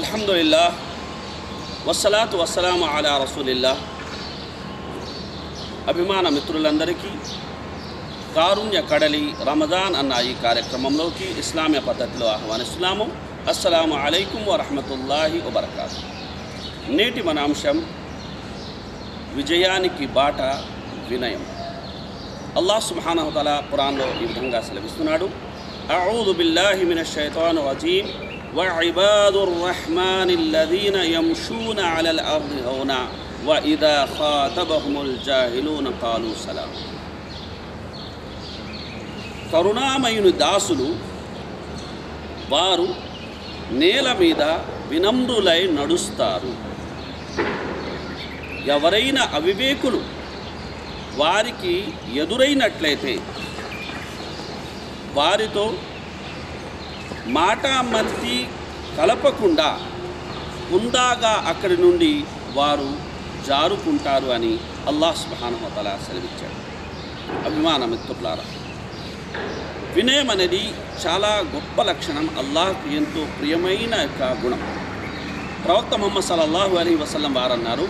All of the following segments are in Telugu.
అల్హమ్దులిల్లాహ్ వస్సలాతు వస్సలాము అలా రసూలిల్లాహ్. అభిమాన మిత్రులందరికీ కారుణ్య కడలి రమజాన్ అన్న ఈ కార్యక్రమంలోకి ఇస్లామీయ పద్ధతిలో ఆహ్వానిస్తున్నాము. అస్సలాము అలైకుం వరహమతుల్లాహి వబరకాతు. నేటి మన అంశం విజయానికి బాట వినయం. అల్లాహ్ సుబ్హానహు వ తఆలా ఖురాన్లో ఈ విధంగా సెలవిస్తున్నాడు, అఊదు బిల్లాహి మినష్ షైతానిర్ రజీమ్ వఇబాదుర్ రహ్మానిల్లదీన యమ్షూన అలల్ అర్ది హౌనా వఇదా ఖాతబహుముల్ జాహిలూన ఖాలూ సలాం. కరుణామయుని దాసులు వారు నేల మీద వినమ్రులై నడుస్తారు. ఎవరైనా అవివేకులు వారికి ఎదురైనట్లయితే వారితో మాటామంతి కలపకుండా హుందాగా అక్కడి నుండి వారు జారుకుంటారు అని అల్లాహ్ సుబ్హానహు వ తఆలా సెలవిచ్చాడు. అభిమాన మిత్రులారా, వినయం అనేది చాలా గొప్ప లక్షణం, అల్లాహ్కు ఎంతో ప్రియమైన యొక్క గుణం. ప్రవక్త ముహమ్మద్ సల్లల్లాహు అలైహి వసల్లం వారు అన్నారు,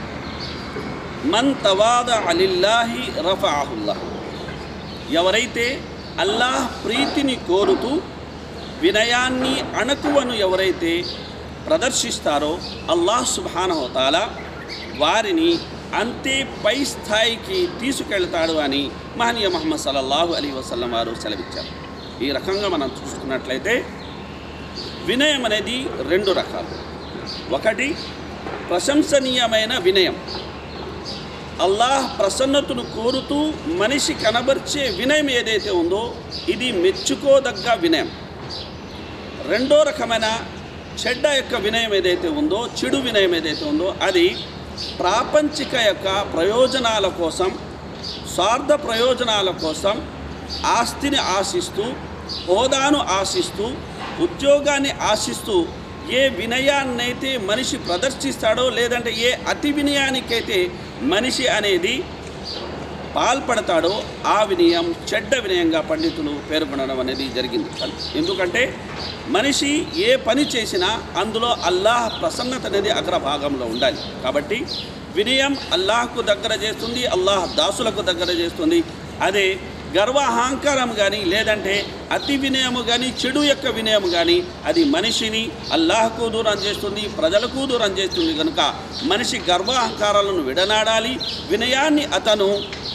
మన్ తవాదఅ లిల్లాహి రఫఅహుల్లాహ్. ఎవరైతే అల్లాహ్ ప్రీతిని కోరుతూ వినయాన్ని అణకువను ఎవరైతే ప్రదర్శిస్తారో అల్లాహ్ సుబ్హానహు వ తఆలా వారిని అంతే పై స్థాయికి తీసుకెళ్తాడు అని మహనీయ ముహమ్మద్ సల్లల్లాహు అలైహి వసల్లం వారు సెలవిచ్చారు. ఈ రకంగా మనం చూసుకున్నట్లయితే వినయం అనేది రెండు రకాలు. ఒకటి ప్రశంసనీయమైన వినయం, అల్లాహ్ ప్రసన్నతను కోరుతూ మనిషి కనబర్చే వినయం ఏదైతే ఉందో ఇది మెచ్చుకోదగ్గ వినయం. రెండో రకమైన చెడ్డ యొక్క వినయం ఏదైతే ఉందో, చెడు వినయం ఏదైతే ఉందో అది ప్రాపంచిక యొక్క ప్రయోజనాల కోసం, స్వార్థ ప్రయోజనాల కోసం ఆస్తిని ఆశిస్తూ, హోదాను ఆశిస్తూ, ఉద్యోగాన్ని ఆశిస్తూ ఏ వినయాన్నైతే మనిషి ప్రదర్శిస్తాడో, లేదంటే ఏ అతి వినయానికైతే మనిషి అనేది పాల్పడతాడో ఆ వినయం చెడ్డ వినయంగా పండితులు పేర్కొనడం అనేది జరిగింది. ఎందుకంటే మనిషి ఏ పని చేసినా అందులో అల్లాహ్ ప్రసన్నత అనేది అగ్రభాగంలో ఉండాలి. కాబట్టి వినయం అల్లాహ్కు దగ్గర చేస్తుంది, అల్లాహ్ దాసులకు దగ్గర చేస్తుంది. అదే గర్వహంకారం కానీ, లేదంటే అతి వినయము కానీ, చెడు యొక్క వినయము కానీ అది మనిషిని అల్లాహ్కు దూరం చేస్తుంది, ప్రజలకు దూరం చేస్తుంది. కనుక మనిషి గర్వహంకారాలను విడనాడాలి, వినయాన్ని అతను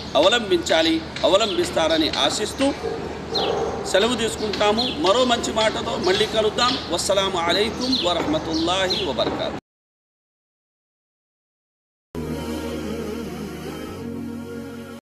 అవలంబిస్తారని ఆశిస్తూ సెలవు తీసుకుంటాము. మరో మంచి మాటతో మళ్ళీ కలుద్దాం. వస్సలాము అలైకుం వరహమతుల్లాహి వబరకాతు.